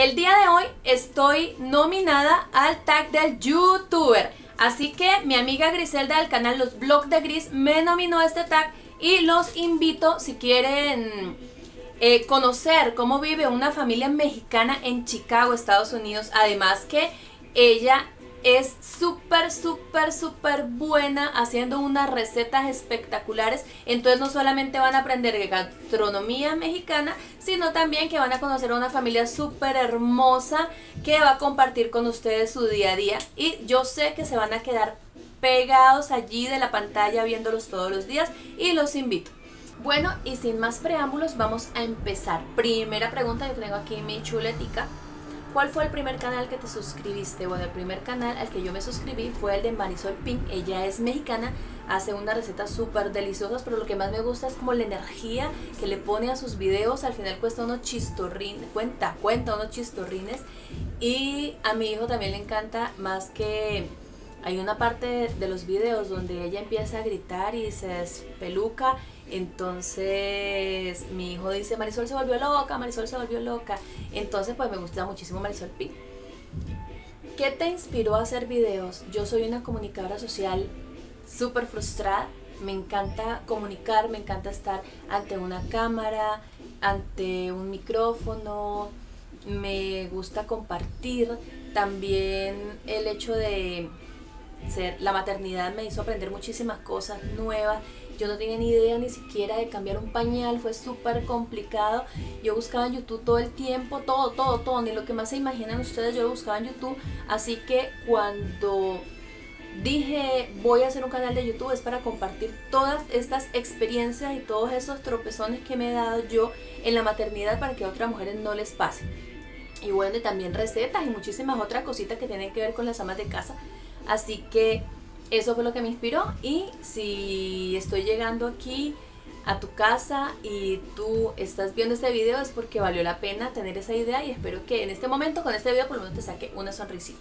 El día de hoy estoy nominada al tag del YouTuber. Así que mi amiga Griselda del canal Los Vlogs de Gris me nominó a este tag y los invito, si quieren conocer cómo vive una familia mexicana en Chicago, Estados Unidos. Además que ella es súper buena haciendo unas recetas espectaculares. Entonces no solamente van a aprender de gastronomía mexicana, sino también que van a conocer a una familia súper hermosa que va a compartir con ustedes su día a día. Y yo sé que se van a quedar pegados allí de la pantalla viéndolos todos los días y los invito. Bueno, y sin más preámbulos vamos a empezar. Primera pregunta, yo tengo aquí mi chuletica. ¿Cuál fue el primer canal que te suscribiste? Bueno, el primer canal al que yo me suscribí fue el de Marisol Pink. Ella es mexicana, hace unas recetas súper deliciosas, pero lo que más me gusta es como la energía que le pone a sus videos. Al final cuenta unos chistorrines, cuenta unos chistorrines. Y a mi hijo también le encanta, más que hay una parte de los videos donde ella empieza a gritar y se despeluca. Entonces mi hijo dice: Marisol se volvió loca, Marisol se volvió loca. Entonces pues me gusta muchísimo Marisol Pink. ¿Qué te inspiró a hacer videos? Yo soy una comunicadora social súper frustrada. Me encanta comunicar, me encanta estar ante una cámara, ante un micrófono. Me gusta compartir. También el hecho de la maternidad me hizo aprender muchísimas cosas nuevas. Yo no tenía ni idea ni siquiera de cambiar un pañal, fue súper complicado. Yo buscaba en YouTube todo el tiempo, todo, ni lo que más se imaginan ustedes, yo lo buscaba en YouTube. Así que cuando dije voy a hacer un canal de YouTube es para compartir todas estas experiencias y todos esos tropezones que me he dado yo en la maternidad para que a otras mujeres no les pase. Y bueno, y también recetas y muchísimas otras cositas que tienen que ver con las amas de casa. Así que eso fue lo que me inspiró. Y si estoy llegando aquí a tu casa y tú estás viendo este video es porque valió la pena tener esa idea, y espero que en este momento con este video por lo menos te saque una sonrisita.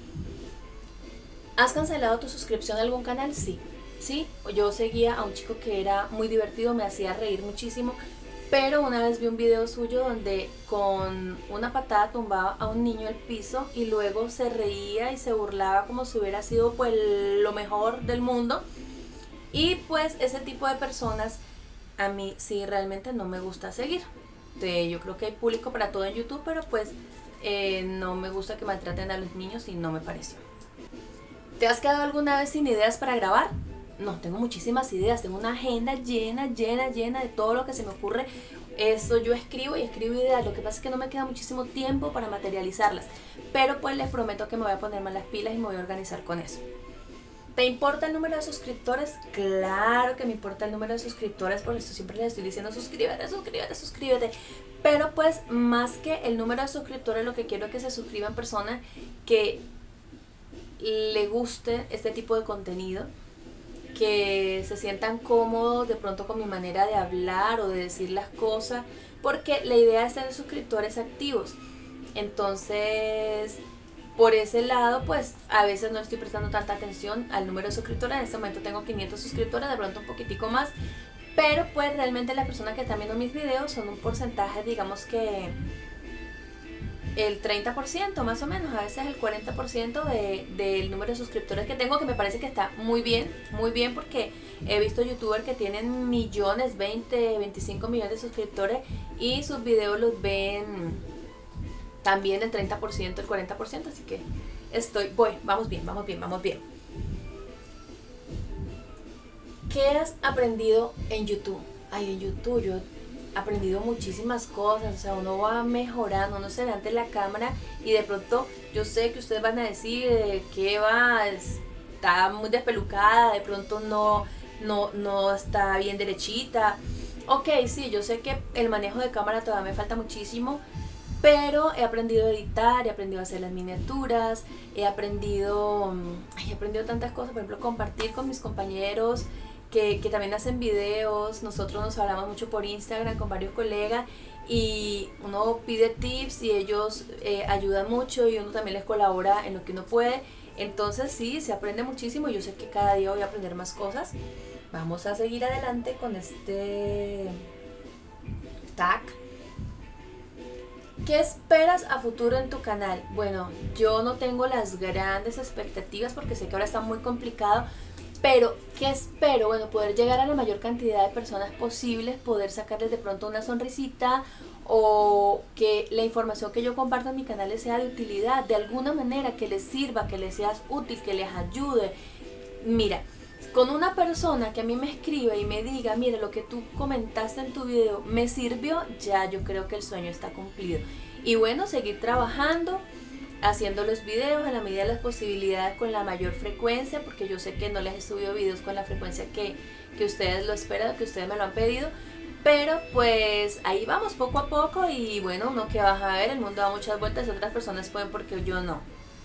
¿Has cancelado tu suscripción a algún canal? Sí. Yo seguía a un chico que era muy divertido, me hacía reír muchísimo, pero una vez vi un video suyo donde con una patada tumbaba a un niño al piso y luego se reía y se burlaba como si hubiera sido pues lo mejor del mundo. Y pues ese tipo de personas a mí sí realmente no me gusta seguir. Yo creo que hay público para todo en YouTube, pero pues no me gusta que maltraten a los niños y no me pareció. ¿Te has quedado alguna vez sin ideas para grabar? No, tengo muchísimas ideas, tengo una agenda llena de todo lo que se me ocurre. Eso yo escribo y escribo ideas. Lo que pasa es que no me queda muchísimo tiempo para materializarlas, pero pues les prometo que me voy a poner más las pilas y me voy a organizar con eso. ¿Te importa el número de suscriptores? Claro que me importa el número de suscriptores, por eso siempre les estoy diciendo suscríbete. Pero pues más que el número de suscriptores, lo que quiero es que se suscriban personas que le guste este tipo de contenido, que se sientan cómodos de pronto con mi manera de hablar o de decir las cosas, porque la idea es tener suscriptores activos. Entonces por ese lado pues a veces no estoy prestando tanta atención al número de suscriptores. En este momento tengo 500 suscriptores, de pronto un poquitico más, pero pues realmente las personas que están viendo mis videos son un porcentaje, digamos que el 30% más o menos, a veces el 40% del número de suscriptores que tengo, que me parece que está muy bien, porque he visto youtubers que tienen millones, 20, 25 millones de suscriptores y sus videos los ven también el 30%, el 40%, así que vamos bien. ¿Qué has aprendido en YouTube? En YouTube yo he aprendido muchísimas cosas. O sea, uno va mejorando, uno se ve ante la cámara y de pronto yo sé que ustedes van a decir que está muy despelucada, de pronto no está bien derechita. Ok, sí, yo sé que el manejo de cámara todavía me falta muchísimo, pero he aprendido a editar, he aprendido a hacer las miniaturas, he aprendido tantas cosas. Por ejemplo, compartir con mis compañeros que también hacen videos. Nosotros nos hablamos mucho por Instagram con varios colegas y uno pide tips y ellos ayudan mucho y uno también les colabora en lo que uno puede. Entonces sí, se aprende muchísimo. Yo sé que cada día voy a aprender más cosas. Vamos a seguir adelante con este tag. ¿Qué esperas a futuro en tu canal? Bueno, yo no tengo las grandes expectativas porque sé que ahora está muy complicado, pero ¿qué espero? Bueno, poder llegar a la mayor cantidad de personas posibles, poder sacarles de pronto una sonrisita, o que la información que yo comparto en mi canal les sea de utilidad, de alguna manera, que les sirva, que les seas útil, que les ayude. Mira, con una persona que a mí me escribe y me diga, mira, lo que tú comentaste en tu video me sirvió, ya yo creo que el sueño está cumplido. Y bueno, seguir trabajando, haciendo los videos en la medida de las posibilidades, con la mayor frecuencia, porque yo sé que no les he subido videos con la frecuencia que ustedes lo esperan, que ustedes me lo han pedido, pero pues ahí vamos poco a poco. Y bueno, uno que vas a ver, el mundo da muchas vueltas y otras personas pueden, porque yo no.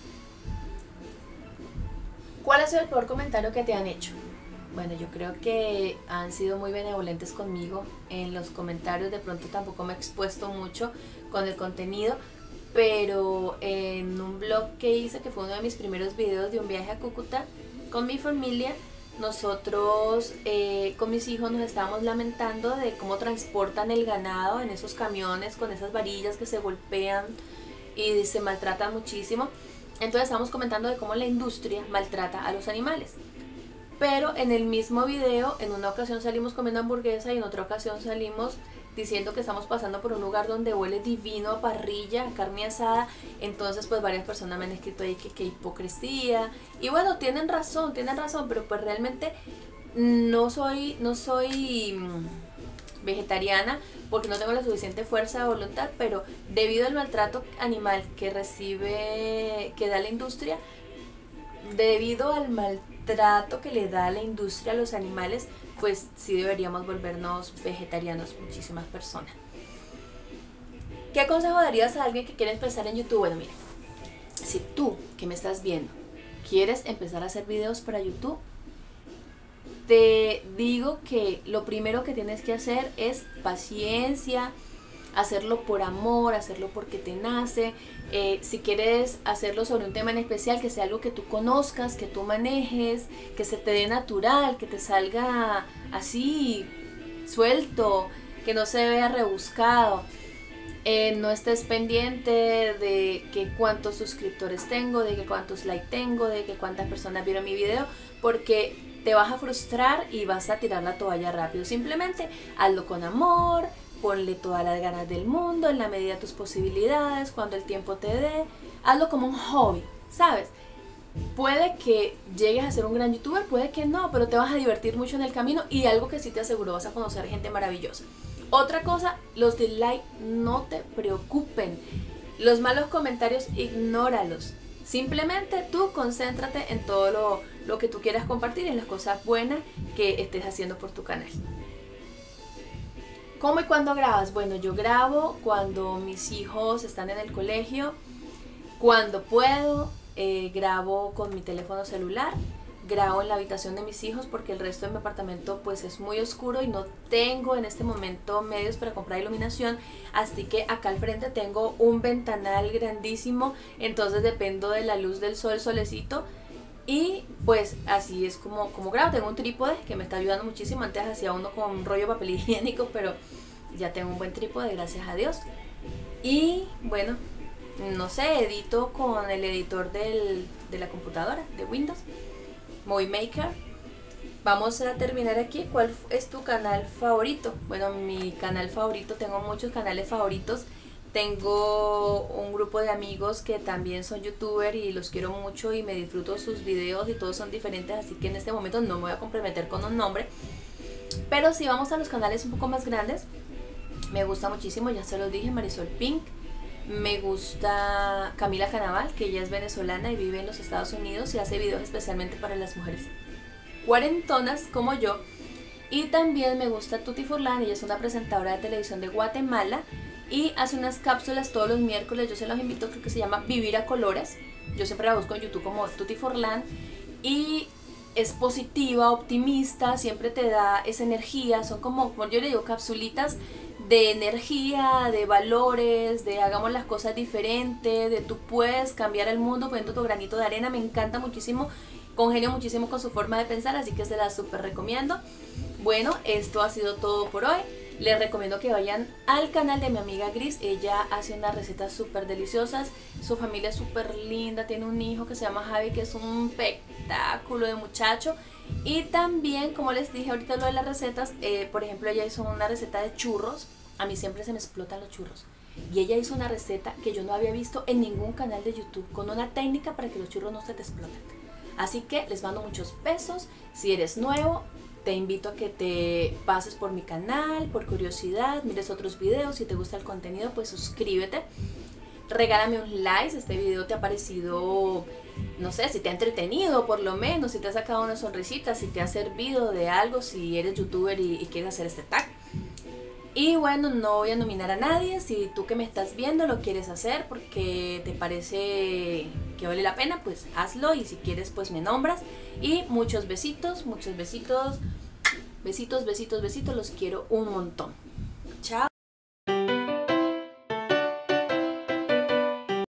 ¿Cuál ha sido el peor comentario que te han hecho? Bueno, yo creo que han sido muy benevolentes conmigo en los comentarios. De pronto tampoco me he expuesto mucho con el contenido, pero en un blog que hice, que fue uno de mis primeros videos de un viaje a Cúcuta con mi familia, nosotros con mis hijos nos estábamos lamentando de cómo transportan el ganado en esos camiones con esas varillas que se golpean y se maltratan muchísimo. Entonces estamos comentando de cómo la industria maltrata a los animales. Pero en el mismo video, en una ocasión salimos comiendo hamburguesa y en otra ocasión salimos diciendo que estamos pasando por un lugar donde huele divino a parrilla, a carne asada. Entonces pues varias personas me han escrito ahí que hipocresía. Y bueno, tienen razón, pero pues realmente no soy vegetariana porque no tengo la suficiente fuerza de voluntad, pero debido al maltrato animal que da la industria, debido al maltrato que le da la industria a los animales, pues sí deberíamos volvernos vegetarianos muchísimas personas. ¿Qué consejo darías a alguien que quiere empezar en YouTube? Bueno, mira, si tú que me estás viendo quieres empezar a hacer videos para YouTube, te digo que lo primero que tienes que hacer es paciencia, hacerlo por amor, hacerlo porque te nace. Si quieres hacerlo sobre un tema en especial, que sea algo que tú conozcas, que tú manejes, que se te dé natural, que te salga así suelto, que no se vea rebuscado. No estés pendiente de que cuántos suscriptores tengo, de que cuántos likes tengo, de que cuántas personas vieron mi video, porque te vas a frustrar y vas a tirar la toalla rápido. Simplemente hazlo con amor, ponle todas las ganas del mundo, en la medida de tus posibilidades, cuando el tiempo te dé. Hazlo como un hobby, ¿sabes? Puede que llegues a ser un gran youtuber, puede que no, pero te vas a divertir mucho en el camino, y algo que sí te aseguro, vas a conocer gente maravillosa. Otra cosa, los dislikes no te preocupen. Los malos comentarios, ignóralos. Simplemente tú concéntrate en todo lo que tú quieras compartir, en las cosas buenas que estés haciendo por tu canal. ¿Cómo y cuándo grabas? Bueno, yo grabo cuando mis hijos están en el colegio, cuando puedo, grabo con mi teléfono celular, grabo en la habitación de mis hijos porque el resto de mi apartamento pues es muy oscuro y no tengo en este momento medios para comprar iluminación, así que acá al frente tengo un ventanal grandísimo, entonces dependo de la luz del sol, solecito, y pues así es como grabo. Tengo un trípode que me está ayudando muchísimo. Antes hacía uno con un rollo de papel higiénico, pero ya tengo un buen trípode, gracias a Dios. Y bueno, no sé, edito con el editor de la computadora, de Windows, Movie Maker. Vamos a terminar aquí. ¿Cuál es tu canal favorito? Bueno, mi canal favorito, tengo muchos canales favoritos. Tengo un grupo de amigos que también son youtubers y los quiero mucho y me disfruto sus videos y todos son diferentes, así que en este momento no me voy a comprometer con un nombre. Pero si vamos a los canales un poco más grandes, me gusta muchísimo, ya se los dije, Marisol Pink. Me gusta Camila Canaval, que ella es venezolana y vive en los Estados Unidos y hace videos especialmente para las mujeres cuarentonas como yo. Y también me gusta Tuti Furlan, ella es una presentadora de televisión de Guatemala y hace unas cápsulas todos los miércoles. Yo se los invito, creo que se llama Vivir a Colores. Yo siempre la busco en YouTube como Tuti Furlan y es positiva, optimista, siempre te da esa energía. Son como yo le digo, capsulitas de energía, de valores, de hagamos las cosas diferentes, de tú puedes cambiar el mundo poniendo tu granito de arena. Me encanta muchísimo, congenio muchísimo con su forma de pensar, así que se la súper recomiendo. Bueno, esto ha sido todo por hoy. Les recomiendo que vayan al canal de mi amiga Gris. Ella hace unas recetas súper deliciosas. Su familia es súper linda. Tiene un hijo que se llama Javi, que es un espectáculo de muchacho. Y también, como les dije ahorita lo de las recetas, por ejemplo, ella hizo una receta de churros. A mí siempre se me explotan los churros. Y ella hizo una receta que yo no había visto en ningún canal de YouTube, con una técnica para que los churros no se te exploten. Así que les mando muchos besos. Si eres nuevo, te invito a que te pases por mi canal, por curiosidad, mires otros videos. Si te gusta el contenido, pues suscríbete. Regálame un like si este video te ha parecido, no sé, si te ha entretenido por lo menos, si te ha sacado una sonrisita, si te ha servido de algo, si eres youtuber y quieres hacer este tag. Y bueno, no voy a nominar a nadie. Si tú que me estás viendo lo quieres hacer porque te parece que vale la pena, pues hazlo. Y si quieres, pues me nombras. Y muchos besitos, muchos besitos. Besitos, besitos, besitos. Los quiero un montón. Chao.